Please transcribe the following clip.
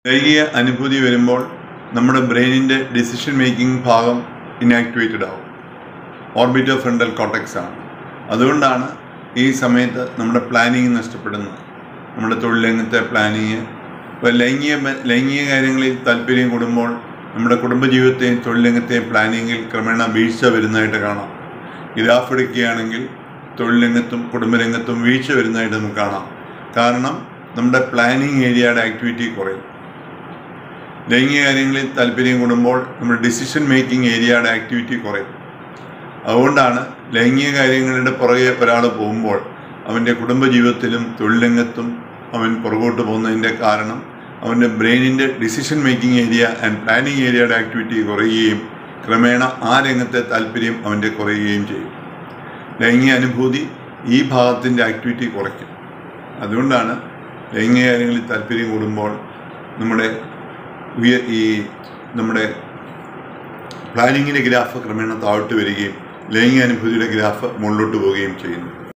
ലൈംഗിക അനുഭൂതി വരുമ്പോൾ നമ്മുടെ ബ്രെയിനിൻ്റെ ഡിസിഷൻ മേക്കിംഗ് ഭാഗം ഇനാക്ടിവേറ്റഡ് ആവും. ഓർബിറ്റോ ഫ്രണ്ടൽ കോർട്ടെക്സ് ആണ്. അതുകൊണ്ടാണ് ഈ സമയത്ത് നമ്മുടെ പ്ലാനിങ് നഷ്ടപ്പെടുന്നത്. നമ്മുടെ തൊഴിൽ രംഗത്തെ പ്ലാനിങ്. ഇപ്പോൾ ലൈംഗിക കാര്യങ്ങളിൽ താല്പര്യം കൂടുമ്പോൾ നമ്മുടെ കുടുംബജീവിതത്തെയും തൊഴിൽ രംഗത്തെയും പ്ലാനിങ്ങിൽ ക്രമേണ വീഴ്ച വരുന്നതായിട്ട് കാണാം. ഗ്രാഫ് എടുക്കുകയാണെങ്കിൽ തൊഴിൽ രംഗത്തും കുടുംബരംഗത്തും വീഴ്ച വരുന്നതായിട്ട് നമുക്ക് കാണാം. കാരണം നമ്മുടെ പ്ലാനിങ് ഏരിയയുടെ ആക്ടിവിറ്റി കുറയും. ലൈംഗിക കാര്യങ്ങളിൽ താല്പര്യം കൂടുമ്പോൾ നമ്മുടെ ഡിസിഷൻ മേക്കിംഗ് ഏരിയയുടെ ആക്ടിവിറ്റി കുറയും. അതുകൊണ്ടാണ് ലൈംഗിക കാര്യങ്ങളുടെ പുറകെ ഒരാൾ പോകുമ്പോൾ അവൻ്റെ കുടുംബജീവിതത്തിലും തൊഴിൽ രംഗത്തും അവൻ പുറകോട്ട് പോകുന്നതിൻ്റെ കാരണം അവൻ്റെ ബ്രെയിനിൻ്റെ decision making area and planning ഏരിയയുടെ ആക്ടിവിറ്റി കുറയുകയും ക്രമേണ ആ രംഗത്തെ താല്പര്യം അവൻ്റെ കുറയുകയും ചെയ്യും. ലൈംഗിക അനുഭൂതി ഈ ഭാഗത്തിൻ്റെ ആക്ടിവിറ്റി കുറയ്ക്കും. അതുകൊണ്ടാണ് ലൈംഗിക കാര്യങ്ങളിൽ താല്പര്യം കൂടുമ്പോൾ നമ്മുടെ പ്ലാനിങ്ങിൻ്റെ ഗ്രാഫ് ക്രമേണ താഴോട്ട് വരികയും ലൈംഗിക അനുഭൂതിയുടെ ഗ്രാഫ് മുകളിലോട്ട് പോവുകയും ചെയ്യുന്നു.